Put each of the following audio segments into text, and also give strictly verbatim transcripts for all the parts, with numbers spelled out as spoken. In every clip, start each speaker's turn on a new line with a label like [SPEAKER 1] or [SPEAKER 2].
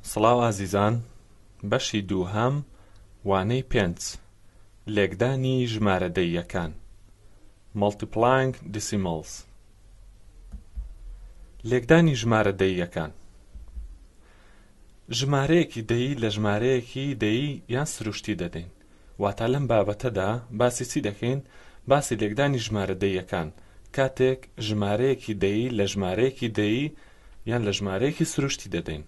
[SPEAKER 1] سڵاو ئازیزان، بەشی دووهەم وانەی پێنج لێکدانی ژمارەدەییەکان Multiplying Decimals. لێکدانی ژمارەدەییەکان ژمارەیەکی دەیی لە ژمارەیەکی دەیی یان سروشتی دەدەین. واتە لەم بابەتەدا باسی چی دەکەین؟ باسی لێکدانی ژمارەدەییەکان کاتێک ژمارەیەکی دەیی لە ژمارەیەکی دەیی یان لە ژمارەیەکی سروشتی دەدەین.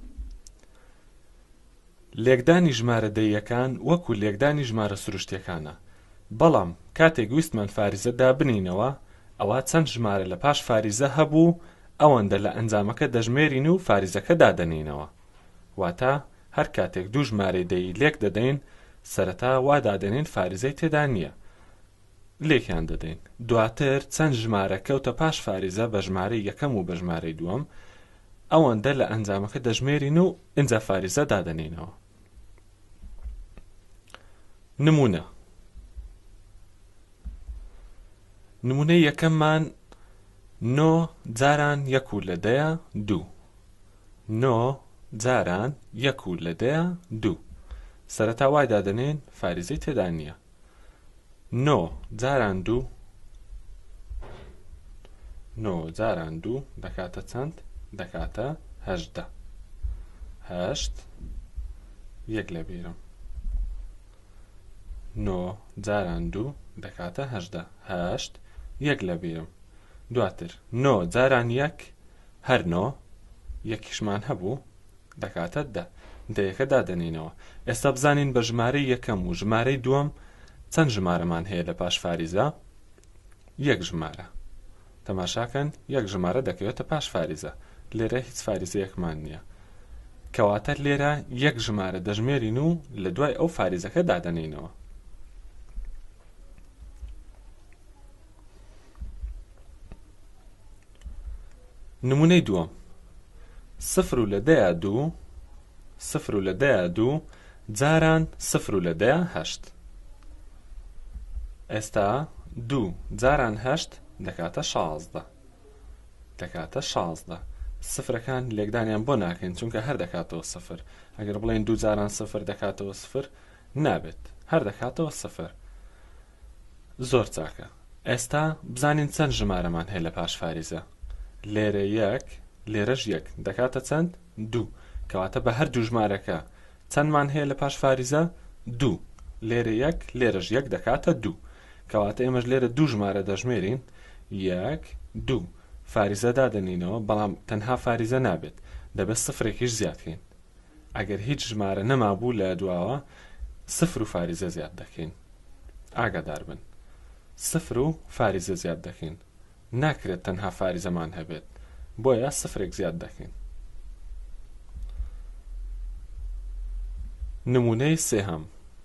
[SPEAKER 1] لێکدانی ژمارەدەییەکان وەکو لێکدانی ژمارە سروشتیەکانە، بەڵام کاتێک ویستمان فاریزە دابنینەوە ئەوە چەند ژمارە لە پاش فاریزە هەبوو ئەوەندە لە ئەنجامەکە دەژمێرین و فاریزەکە دادەنینەوە. واتە هەر کاتێک دوو ژمارەی دەیی لێک دەدەین سەرەتا وا دادەنین فاریزەی تێدا نییە، لێکیان دەدەین. دواتر چەند ژمارە کەوتە پاش فاریزە بە ژمارەی یەکەم و بە ژمارەی دووەم ئەوەندە لە ئەنجامەکە دەژمێرین و ئینجا فاریزە دادەنینەوە. نمونە نمونەی یەکەممان نۆ جاران یەک و لەدەیە دوو. نۆ جاران یەک و لەدەیە دوو. سەرەتا وای دادەنین فاریزەی تێدا نییە. نۆ جاران دوو نۆ جاران دوو دەکاتە چەند؟ دەکاتە هەژدە. هەشت یەک لە بیرم. نۆ جاران دوو دەکاتە هەژدە. هەشت یەک لە بیرم. دواتر نۆ جاران یەک هەر نۆ یەکیشمان هەبوو دەکاتە دە. دەیەکە دادەنینەوە. ئێستا بزانین بە ژمارەی یەکەم و ژمارەی دووەم چەند ژمارەمان هەیە لە پاش فاریزە؟ یەک ژمارە. تەماشاکەن یەک ژمارە دەکەوێتە پاش فاریزە. لێرە هیچ فاریزەیەکمان نییە، کەواتە لێرە یەک ژمارە دەژمێرین و لە دوای ئەو فاریزەکە دادەنینەوە. نمونەی دووەم سفر و لەدەیە دوو سفر و لەدەیە دوو جاران سفر و لەدەیە هەشت. ئێستا دوو جاران هەشت دەکاتە شازدە. دەکاتە شازدە. سفرەکان لێکدانیان بۆ ناکەین چونکە هەر دەکاتەوە سفر. ئەگەر بڵێن دوو جاران سفر دەکاتەوە سفر نابێت، هەر دەکاتەوە سفر. زۆر چاکە. ئێستا بزانین چەند ژمارەمان هەیە لە پاش فاریزە. لێرە یەک لێرەش یەک دەکاتە چەند؟ دوو. کەواتە بە هەر دوو ژمارەکە چەندمان هەیە لە پاش فاریزە؟ دوو. لێرە یەک لێرەش یەک دەکاتە دوو. کەواتە ئێمەش لێرە دوو ژمارە دەژمێرین. یەک دوو. فاریزە دادەنینەوە، بەڵام تەنها فاریزە نابێت، دەبێت سفرێکیش زیادکەین. ئەگەر هیچ ژمارە نەمابوو لە دواوە سفر و فاریزە زیاد دەکەین. ئاگادار بن، سفر و فاریزە زیاد دەکەین. ناکرێت تەنها فاریزەمان هەبێت، بۆیە سفرێک زیاد دەکەین. نمونەی سێهەم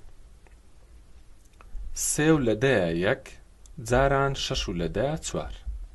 [SPEAKER 1] سێ و لەدەیە یەک جاران شەش و لەدەیە چوار.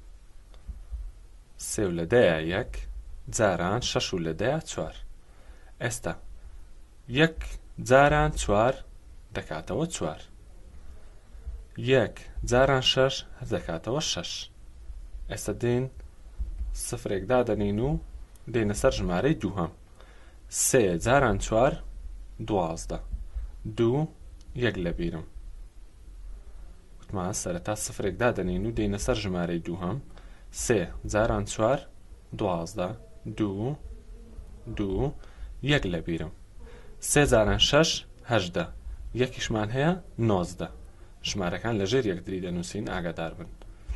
[SPEAKER 1] سێ و لەدەیە یەک جاران شەش و لەدەیە چوار. ئێستا یەک جاران چوار دەکاتەوە چوار. یەک جاران شەش دەکاتەوە شەش. ئێستا دێن سفرێک دادەنین و دێنە سەر ژمارەی دووهەم. سێ جاران چوار دوازدە. دوو یەک لە بیرم. وتمان سەرەتا سفرێک دادەنین و دێنە سەر ژمارەی دووهەم. سێ جاران چوار دوازدە. دوو دوو یەک لە بیرم. سێ جاران شەش هەژدە. یەکیشمان هەیە نۆزدە. ژمارەکان لەژێر یەکتری دەنووسین، ئاگادار بن.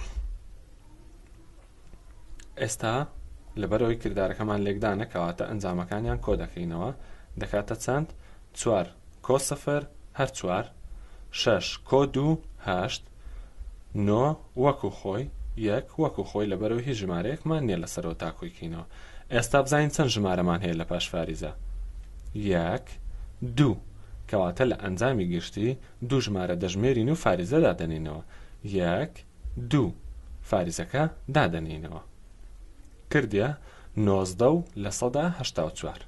[SPEAKER 1] ئێستا لەبەرەوەی کردارەکەمان لێکدانە کەواتە ئەنجامەکانیان کۆ دەکەینەوە. دەکاتە چەند؟ چوار کۆ سەفر هەر چوار. شەش کۆ دوو هەشت. نۆ وەکو خۆی یەک وەکو خۆی لەبەرەوەی هیچ ژمارەیەکمان نییە لەسەرەوە تا کۆیکەینەوە. ئێستا بزانین چەند ژمارەمان هەیە لە پاش فاریزە. یەک دوو. کەواتە لە ئەنجامی گشتی دوو ژمارە دەژمێرین و فاریزە دادەنینەوە. یەک دوو. فاریزەکە دادەنینەوە. کردیە نۆزدە و لە سەدا هەشتا و چوار.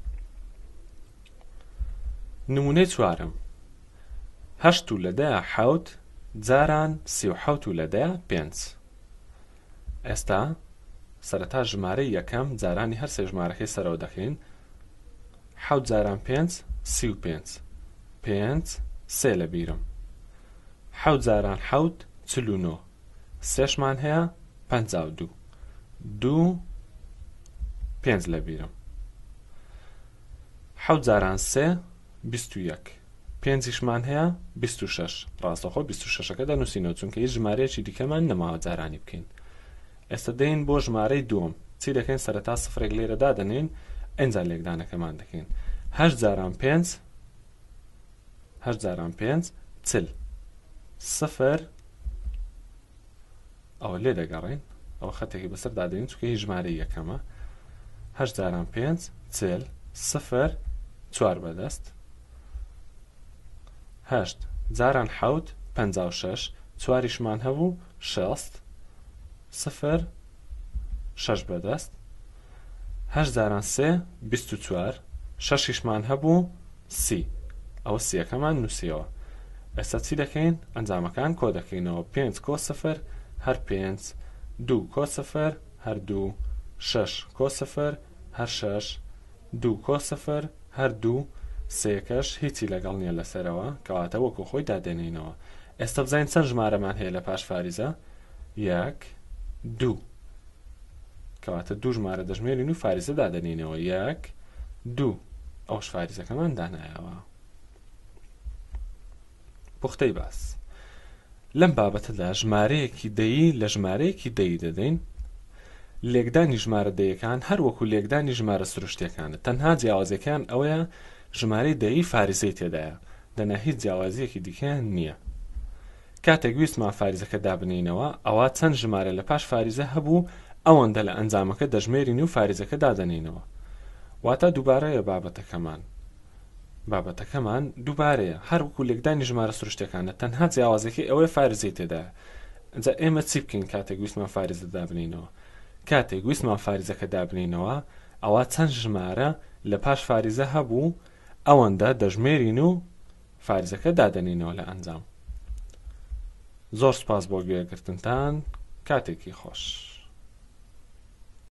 [SPEAKER 1] نمونەی چوارم هەشت و لەدەیە حەوت جاران سی و حەوت و لەدەیە پێنج. ئێستا سەرەتا ژمارەی یەکەم جارانی هەر سێ ژمارەکەی سەرەوە دەکەین. حەوت جاران پێنج سی و پێنج پێنج سێ لە بیرم حەوت جاران حەوت چل و نۆ سێشمان هەیە پەنجا و دوو دوو پێنج لە بیرم حەوت جاران سێ بیست و یەک پێنجیشمان هەیە بیست و شەش ڕاستەخۆ بیست و شەشەکە دەنووسینەوە چونکە هیچ ژمارەیەکی دیکەمان نەماوە جارانی بکەین ئێستا دەین بۆ ژمارەی دووەم چی دەکەین سەرەتا سفرێک لێرە دادەنین ئەنجا لێکدانەکەمان دەکەین هەشت جاران پێنج هەشت جاران پێنج چل سفر ئەوە لێ دەگەڕین ئەوە خەتێکی بەسەر دادەین چونکە هیچ ژمارەی یەکەمە هەشت جاران پێنج چل سفر چوار بەدەست هەشت جاران حەوت پەنجا و شەش چواریشمان هەبوو شەست سفر شەش بەدەست هەشت جاران سێ بیست و چوار شەشیشمان هەبوو سی ئەوە سیەکەمان نووسیەوە ئێستا چی دەکەین ئەنجامەکان کۆ دەکەینەوە پێنج کۆ سفر هەر پێنج دوو کۆ سفر هەر دوو شەش کۆ سفر هەر شەش دوو کۆ سفر هەر دوو سێکەش هیچی لەگەڵ نییە لەسەرەوە کەواتە وەکو خۆی دادێنینەوە ئێستا بزانین چەند ژمارەمان هەیە لە پاش فاریزە یەک دوو کەواتە دوو ژمارە دەژمێرین و فاریزە دادەنینەوە یەک دوو ئەوش فاریزەکەمان دانایەوە پوختەی باس لەم بابەتەدا ژمارەیەکی دەیی لە ژمارەیەکی دەیی دەدەین لێکدانی ژمارە دەیەکان هەر وەکو لێکدانی ژمارە سروشتیەکانە تەنها جیاوازەکان ئەوەیە ژمارەی دەیی فاریزەی تێدایە دەنا هیچ جیاوازیەکی دیکەیان نییە کاتێک ویستمان فاریزەکە دابنینەوە ئەوە چەند ژمارە لە پاش فاریزە هەبوو ئەوەندە لە ئەنجامەکە دەژمێرین و فاریزەکە دادەنینەوە واتە دووبارەیە بابەتەکەمان بابەتەکەمان دووبارەیە هەر وەکو لێکدانی ژمارە سروشتیەکانە تەنها جیاوازێکی ئەوەی فارزەی تێدایە جا ئێمە چی بکەین کاتێک ویستمان فاریزە دابنینەوە کاتێک ویستمان فاریزەکە دابنینەوە ئەوە چەند ژمارە لە پاش فاریزە هەبوو ئەوەندە دەژمێرین و فاریزەکە دادەنینەوە لە ئەنجام زۆر سوپاس بۆ گوێگرتنتان کاتێکی خۆش